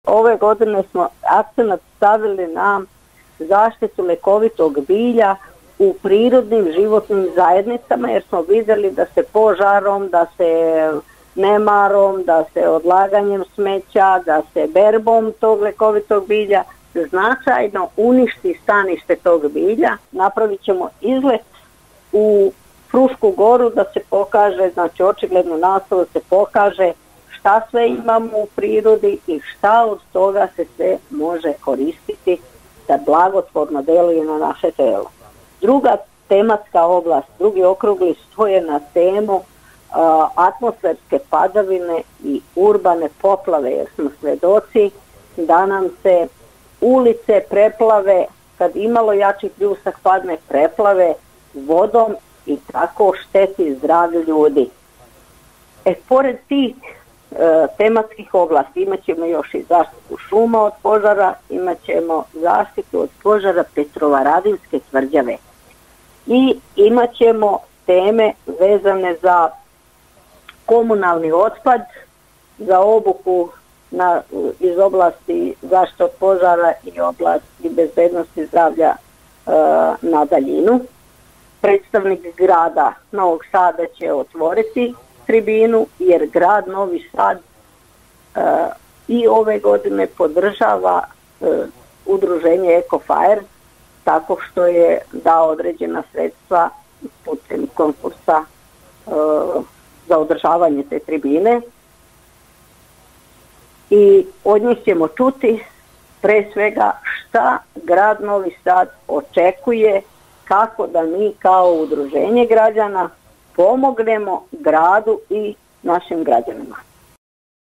Ove godine smo akcenat stavili na zaštitu lekovitog bilja u prirodnim životnim zajednicama, jer smo vidjeli da se požarom, da se nemarom, da se odlaganjem smeća, da se berbom tog lekovitog bilja značajno uništi stanište tog bilja. Napravit ćemo izlet u Frušku goru da se pokaže, znači očigledno nastavu da se pokaže šta sve imamo u prirodi i šta od toga se sve može koristiti da blagotvorno deluje na naše telo. Druga tematska oblast, drugi okrugli stol je na temu atmosferske padavine i urbane poplave, jer smo svedoci da nam se ulice preplave, kad imalo jači pljusak padne, preplave vodom i tako šteti zdravlju ljudi. Pored tih tematskih oblasti imat ćemo još i zaštitu šuma od požara, imat ćemo zaštitu od požara Petrovaradinske tvrđave i imat ćemo teme vezane za komunalni otpad, za obuku iz oblasti zaštite od požara i oblasti bezbednosti zdravlja na daljinu. Predstavnik grada Novog Sada će otvoriti tribinu, jer grad Novi Sad i ove godine podržava udruženje Ecofire tako što je dao određena sredstva putem konkursa za održavanje te tribine i od njih ćemo čuti pre svega šta grad Novi Sad očekuje, kako da mi kao udruženje građana pomognemo gradu i našim građanima.